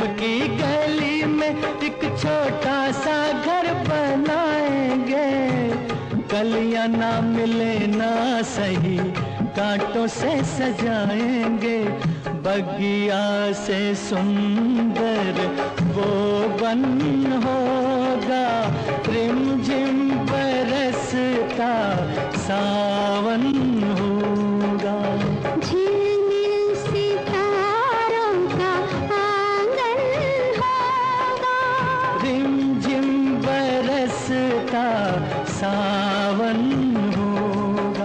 की गली में एक छोटा सा घर बनाएंगे, कलियां ना मिले ना सही कांटों से सजाएंगे, बगिया से सुंदर वो बन होगा, रिमझिम बरसता सावन होगा। झिलमिल सितारों का आंगन होगा, रिमझिम बरसता सावन होगा।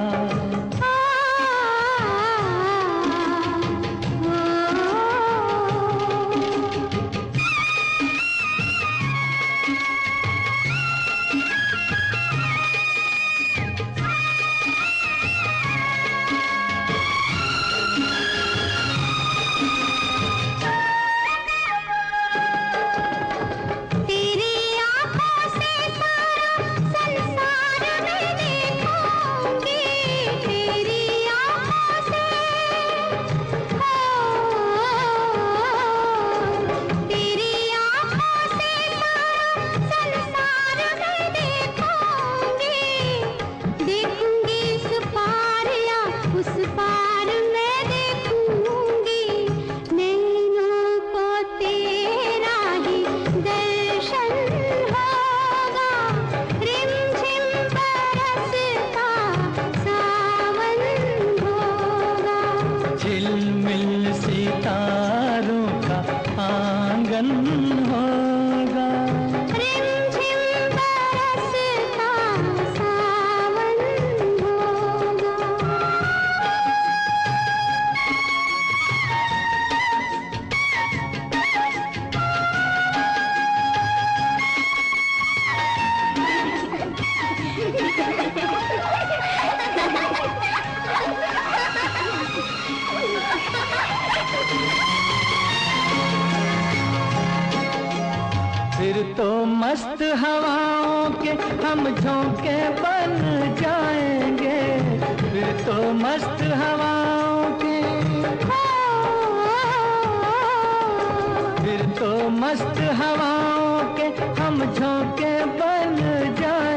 उस पार मैं देखूंगी, नैनों को तेरा ही दर्शन होगा, रिमझिम बरसता सावन होगा। झिलमिल सितारों का आंगन होगा, रिमझिम बरसता सावन होगा। फिर तो मस्त हवाओं के हम झोंके बन जाएंगे, फिर तो मस्त हवाओं के, फिर तो मस्त हवाओं के हम झोंके बन जाएंगे,